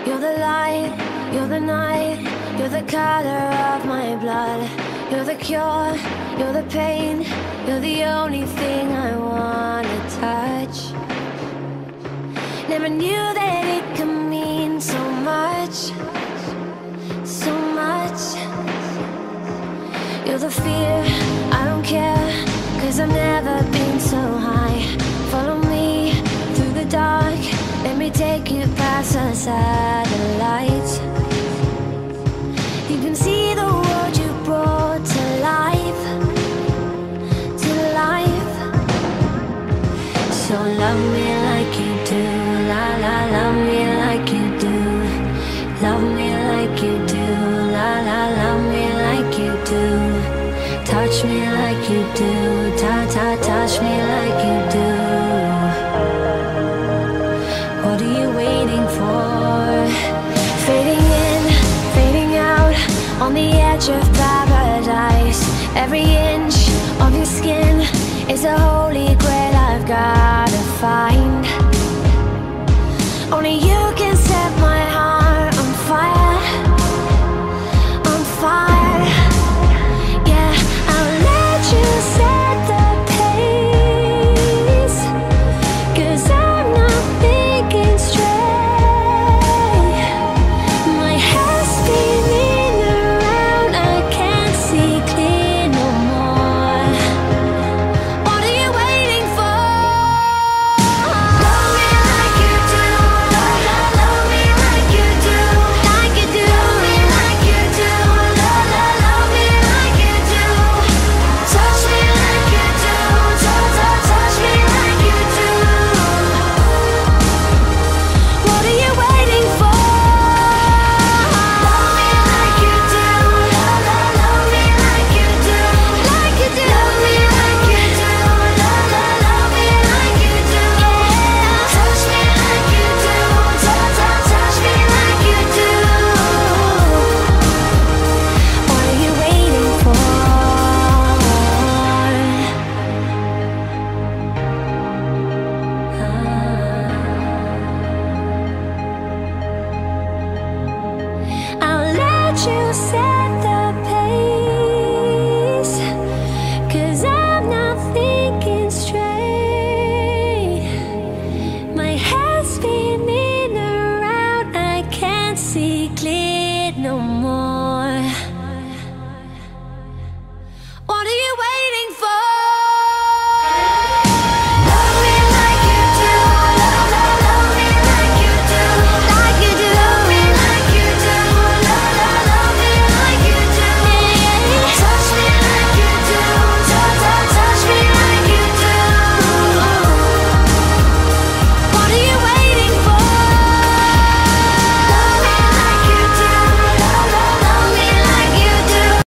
You're the light, you're the night, you're the color of my blood. You're the cure, you're the pain, you're the only thing I wanna touch. Never knew that it could mean so much, so much. You're the fear, I don't care, 'cause I've never been so high. Follow me through the dark, let me take you past the satellites. You can see the world you brought to life, to life. So love me like you do, la la, love me like you do. Love me like you do, la la, love me like you do. Touch me like you do, touch me like you do. What are you waiting for? Fading in, fading out, on the edge of paradise. Every inch of your skin is a holy grail I've gotta find. Only you can